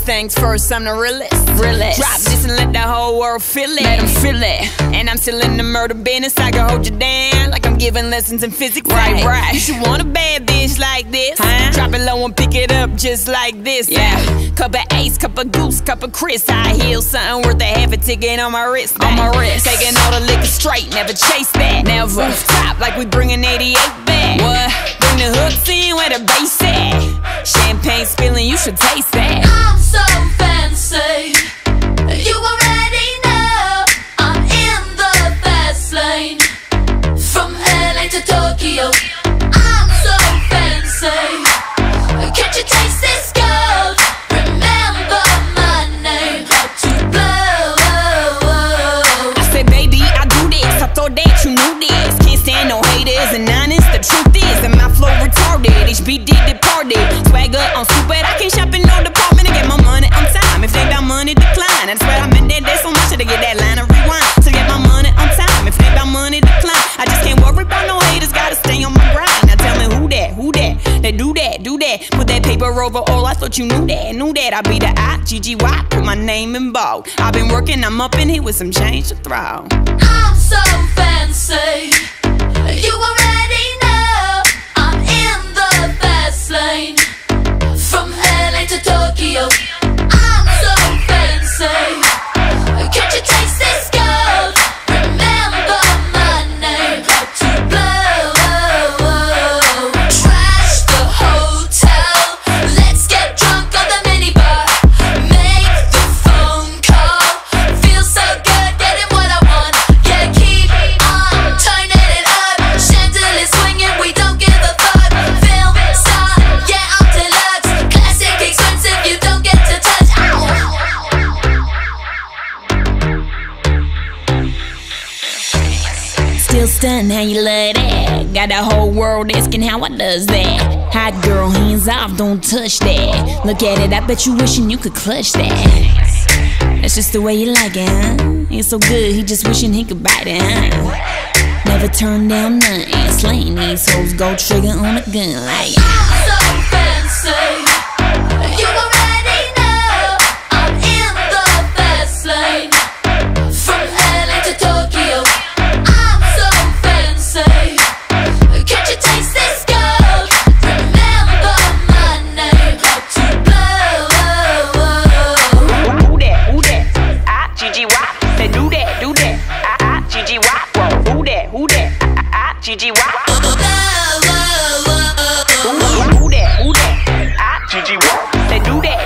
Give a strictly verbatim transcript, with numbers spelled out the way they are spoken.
First things first, I'm the realest. realest. Drop this and let the whole world feel it. Let them feel it. And I'm still in the murder business. I can hold you down like I'm giving lessons in physics. Right, hey, right. You should want a bad bitch like this. Huh? Drop it low and pick it up just like this. Yeah. Cup of Ace, cup of Goose, cup of Chris. High heels, something worth a half a ticket on my wrist. On my wrist. Taking all the liquor straight, never chase that. Never. Top like we bringing eighty-eight back. What? Bring the hooks in where the bass at. Champagne spilling, you should taste that. I'm so fancy. You already know I'm in the fast lane. From L A to Tokyo, I'm so fancy. Can't you taste this gold? Remember my name, how to blow. I said, baby, I do this. I thought that you knew this. Can't stand no haters and honest. The truth is that my flow retarded. H B D departed. Swagger on stupid. I can't shop in no department and get my money on time. If they got money, decline. I swear I'm in that day so much to get that line of rewind. To get my money on time. If they got money, decline. I just can't worry about no haters. Gotta stay on my grind. Now tell me who that, who that? They do that, do that. Put that paper over all. I thought you knew that, knew that. I be the I, G G Y. Put my name in bold. I've been working, I'm up in here with some change to throw. I'm so fancy. You already know I'm in the fast lane. From L A to Tokyo, I'm so fancy. Can't you taste this gold? Remember my name, how to blow. Trash the hotel, let's get drunk on the minibar. Make the phone call, feel so good getting what I want. Yeah, keep on turning it up. Chandelier swinging, we don't give a fuck. Film star, yeah, I'm deluxe. Classic expensive, you don't get to touch. Ow. Still stunned how you love that. Got the whole world asking how I does that. Hot girl, hands off, don't touch that. Look at it, I bet you wishing you could clutch that. That's just the way you like it, huh? It's so good, he just wishing he could bite it, huh? Never turn down nothing. Slaying these hoes, go trigger on a gun like I'm so fancy. You already know I'm in the fast lane. From L A to Tokyo, I'm so fancy. Can't you taste this gold? Remember my name, how to blow. who that, who that? I, G G Y. Say do that, do that. I, I, G G Y. Whoa, who that, who that? I, I, G G Y. Who that, who that? I, G G Y. Say do that.